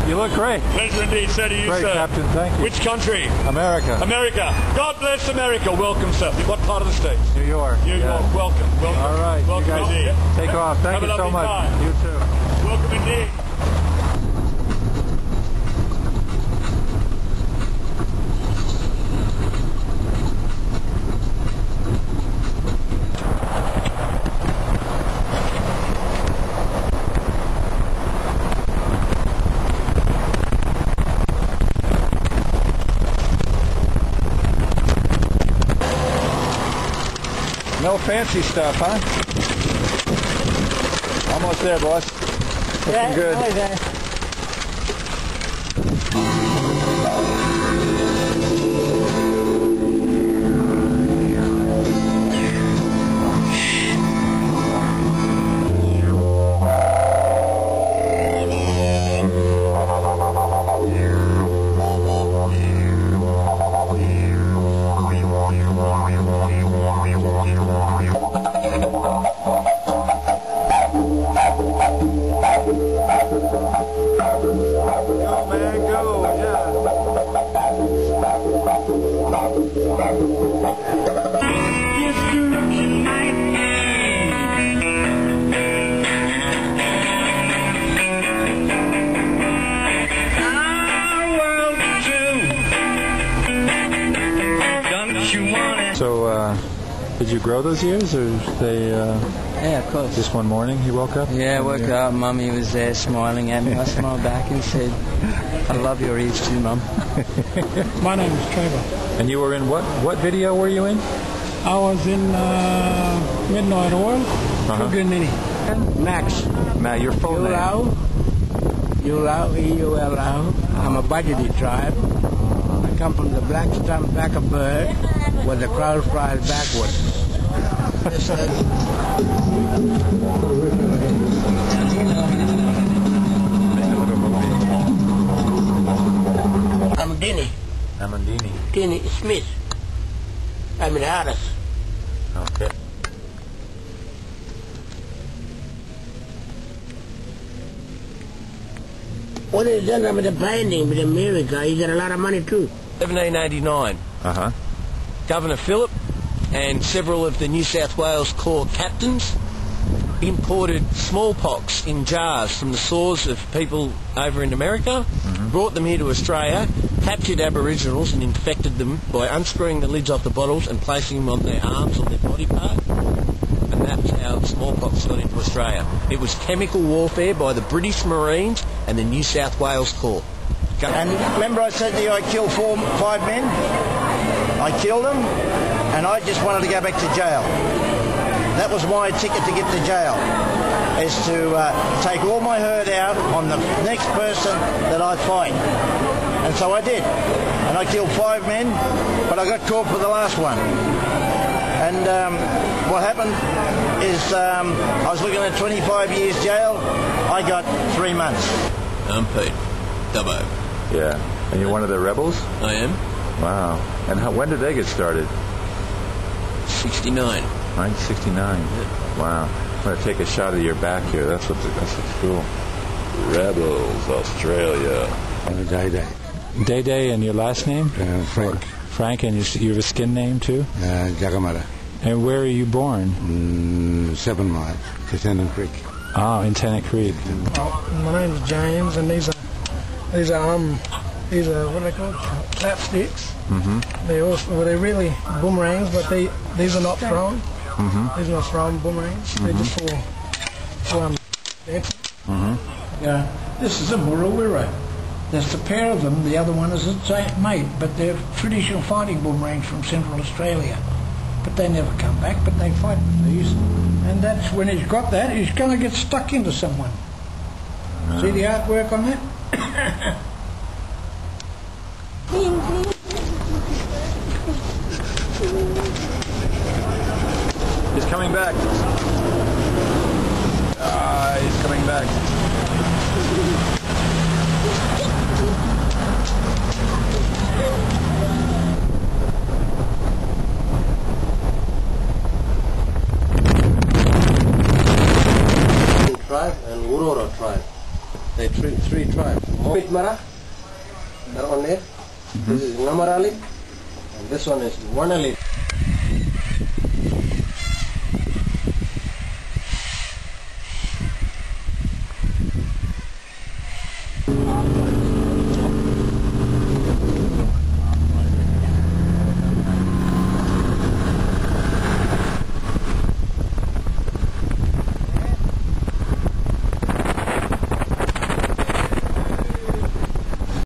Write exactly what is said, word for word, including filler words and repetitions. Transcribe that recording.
You look great. Pleasure indeed, sir, to you, Great, sir. Captain. Thank you. Which country? America. America. God bless America. Welcome, sir. What part of the States? New York. New yeah. York. Welcome. Welcome. All right. Welcome you guys indeed. take off. Thank Have you a so lovely much. time. You too. Welcome indeed. No fancy stuff, huh? Almost there, boss. Looking Yeah, good. hi there. Go, man, go. Yeah. So, uh, did you grow those ears, or they uh, Yeah, of course. just one morning you woke up? Yeah, I woke Yeah. up, Mummy was there smiling at me. I smiled back and said, I love your ears too, Mum. My name is Trevor. And you were in what? What video were you in? I was in uh, Midnight Oil, Uh-huh. Sugar Nitty. Max. Matt, your full name. Ulau. Ulau, E U L O. I'm a Budgety tribe. I come from the black stump back of bird where the crow flies backwards. I'm Denny. Amandini. Denny Smith. I'm an artist. Okay. What is done with the painting with America? He got a lot of money too. seventeen eighty-nine, Uh-huh. Governor Phillip and several of the New South Wales Corps captains imported smallpox in jars from the sores of people over in America, brought them here to Australia, captured Aboriginals and infected them by unscrewing the lids off the bottles and placing them on their arms or their body part. And that's how smallpox got into Australia. It was chemical warfare by the British Marines and the New South Wales Corps. Go- And remember I said to you I killed four, five men? I killed them, and I just wanted to go back to jail. That was my ticket to get to jail, is to uh, take all my herd out on the next person that I fight. And so I did. And I killed five men, but I got caught for the last one. And um, what happened is um, I was looking at twenty-five years jail. I got three months. I'm Pete. Dubbo. Yeah. And you're one of the rebels? I am. Wow. And how, when did they get started? sixty-nine. nineteen sixty-nine. Wow. I'm going to take a shot of your back here. That's what's, that's what's cool. Rebels, Australia. Day Day. Day Day, and your last name? Uh, Frank. Frank, and you, you have a skin name too? Uh, Jagamara. And where are you born? Mm, seven miles. Tennant Creek. Oh, in Tennant Creek. My name is James, and these are these are um these are what are they called? Slapsticks. Mm-hmm. They also well, they're really boomerangs, but they these are not thrown. Mm-hmm. These are not thrown boomerangs. They're just for for um dancing. Mm-hmm. Yeah, this is a Murawira. There's a pair of them. The other one is its mate, but they're traditional fighting boomerangs from Central Australia. But they never come back, but they fight with these. And that's when he's got that, he's going to get stuck into someone. Uh, See the artwork on that? He's coming back. Ah, he's coming back. Tribe and Wurora tribe. They're three, three tribes. Pitmara, they're on there. This is Namarali, and this one is Wanali.